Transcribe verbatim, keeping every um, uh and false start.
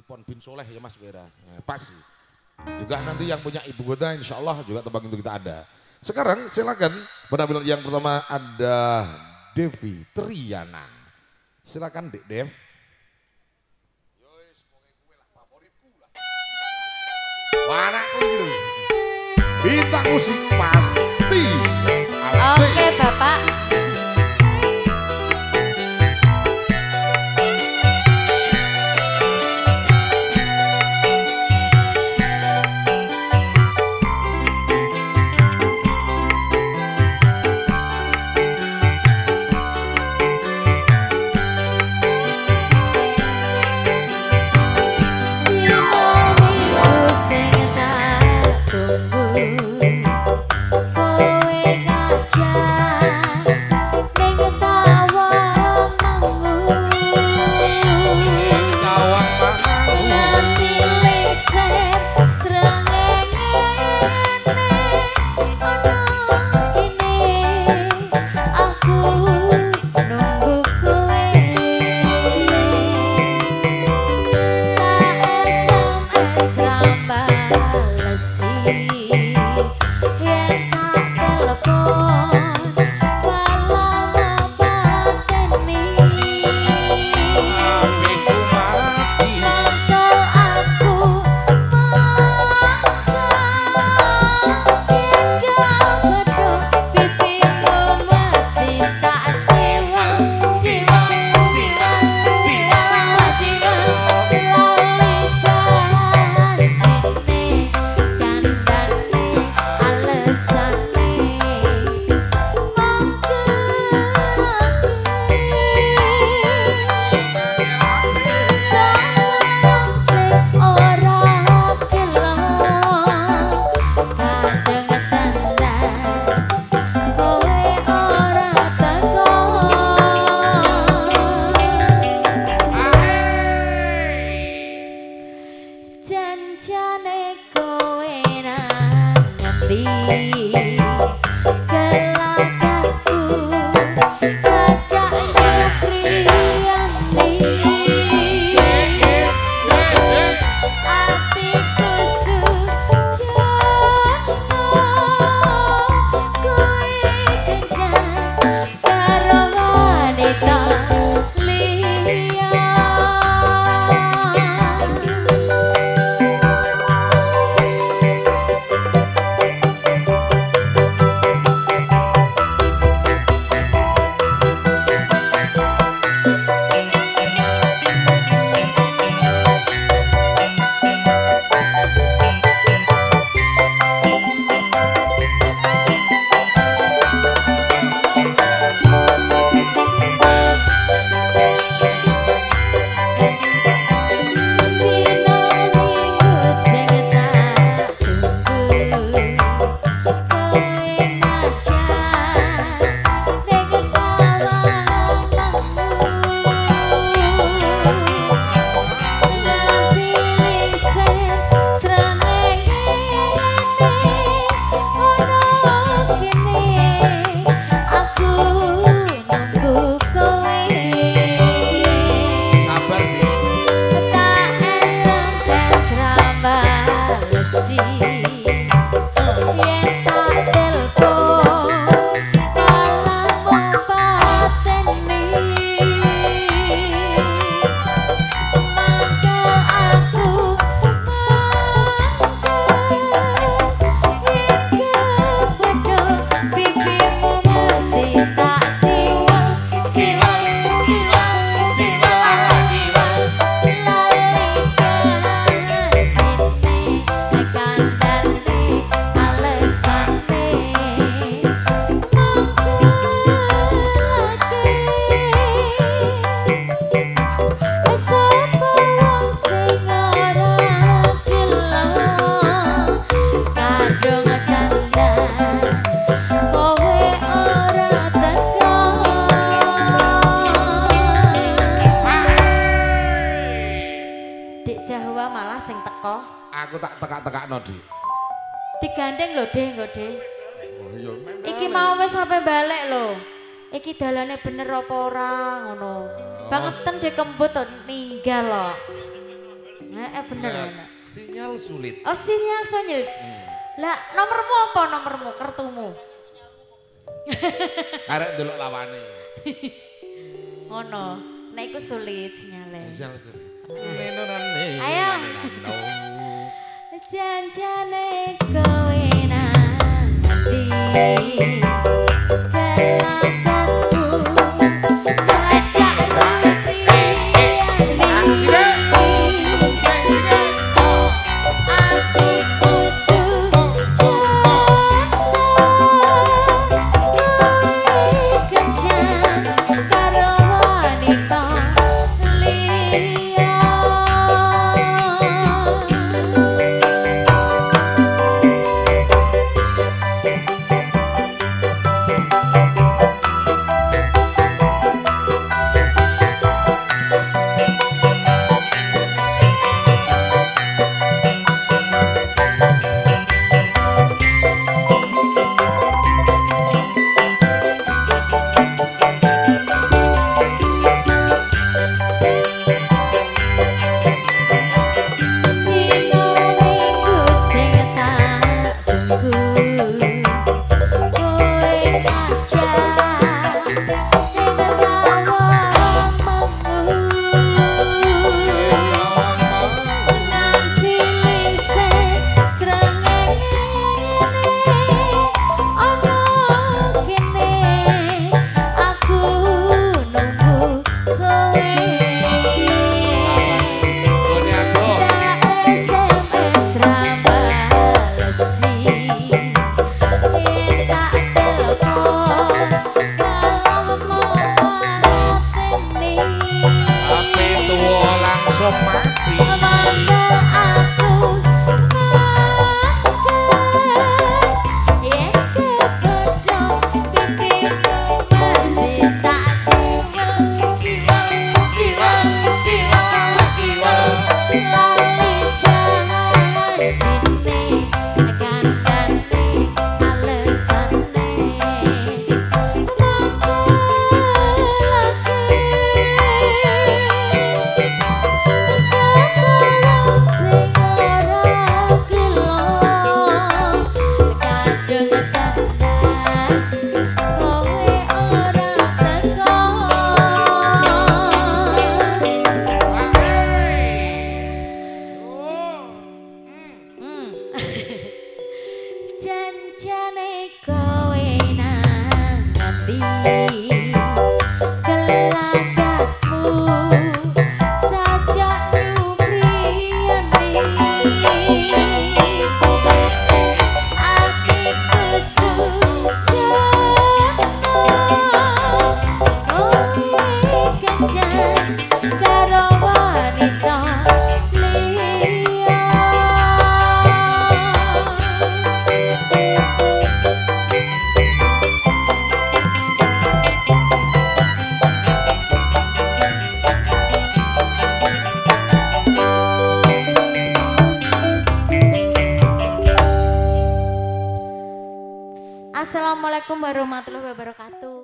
Ipon bin Soleh ya Mas Wira. Nah, pas sih. Juga nanti yang punya ibu kota insya Allah juga tebang itu kita ada. Sekarang silakan penampilan yang pertama ada Devi Triana. Silakan Dek Dev. Warnanya gitu. Bintang musik pasti. Asik. Oke Bapak. Aku tak tekak-tekakno, Dik. Digandeng lho, Dek, nggo, Dek. Oh iya, memang. Iki mau wis sampe balik lho. Iki dalane bener apa ora ngono. Bangetan Dek kembut to ninggal lho. Heeh bener Nah, enak. sinyal sulit. Oh sinyal sulit. Hmm. Lah nomormu apa nomormu kartumu? Karek delok lawane. Ngono. Nek iku sulit sinyale. Sinyal sulit. Ayo. Janjane kowe nang ati. Kelakatku sajak janjane kowe nang ati. Kelakatmu sajak nyupriyane. Atiku sujana kowe kencan karo wanita liya. Assalamualaikum warahmatullahi wabarakatuh.